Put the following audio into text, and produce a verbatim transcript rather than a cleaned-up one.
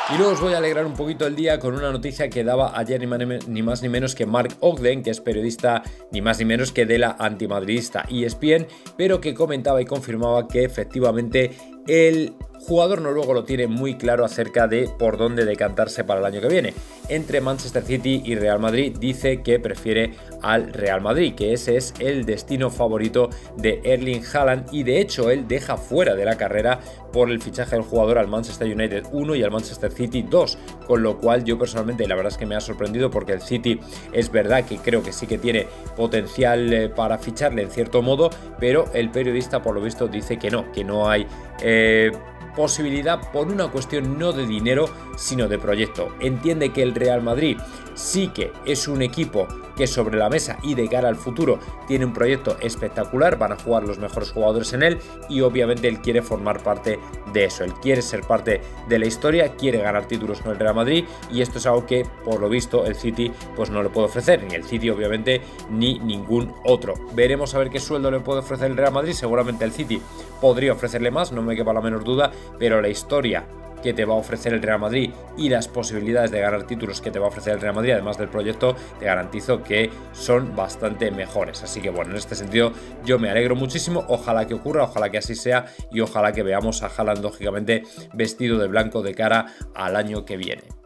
Y luego os voy a alegrar un poquito el día con una noticia que daba ayer ni más ni menos que Mark Ogden, que es periodista ni más ni menos que de la antimadridista E S P N, pero que comentaba y confirmaba que efectivamente el jugador noruego lo tiene muy claro acerca de por dónde decantarse para el año que viene. Entre Manchester City y Real Madrid dice que prefiere al Real Madrid, que ese es el destino favorito de Erling Haaland, y de hecho él deja fuera de la carrera por el fichaje del jugador al Manchester United uno y al Manchester City dos, con lo cual yo personalmente la verdad es que me ha sorprendido, porque el City es verdad que creo que sí que tiene potencial eh, para ficharle en cierto modo, pero el periodista por lo visto dice que no, que no hay eh, posibilidad por una cuestión no de dinero sino de proyecto. Entiende que el Real Madrid sí que es un equipo que sobre la mesa y de cara al futuro tiene un proyecto espectacular, van a jugar los mejores jugadores en él y obviamente él quiere formar parte de eso, él quiere ser parte de la historia, quiere ganar títulos con el Real Madrid, y esto es algo que por lo visto el City pues no le puede ofrecer, ni el City obviamente ni ningún otro. Veremos a ver qué sueldo le puede ofrecer el Real Madrid. Seguramente el City podría ofrecerle más, no me quepa la menor duda, pero la historia que te va a ofrecer el Real Madrid y las posibilidades de ganar títulos que te va a ofrecer el Real Madrid, además del proyecto, te garantizo que son bastante mejores. Así que bueno, en este sentido yo me alegro muchísimo, ojalá que ocurra, ojalá que así sea y ojalá que veamos a Haaland lógicamente vestido de blanco de cara al año que viene.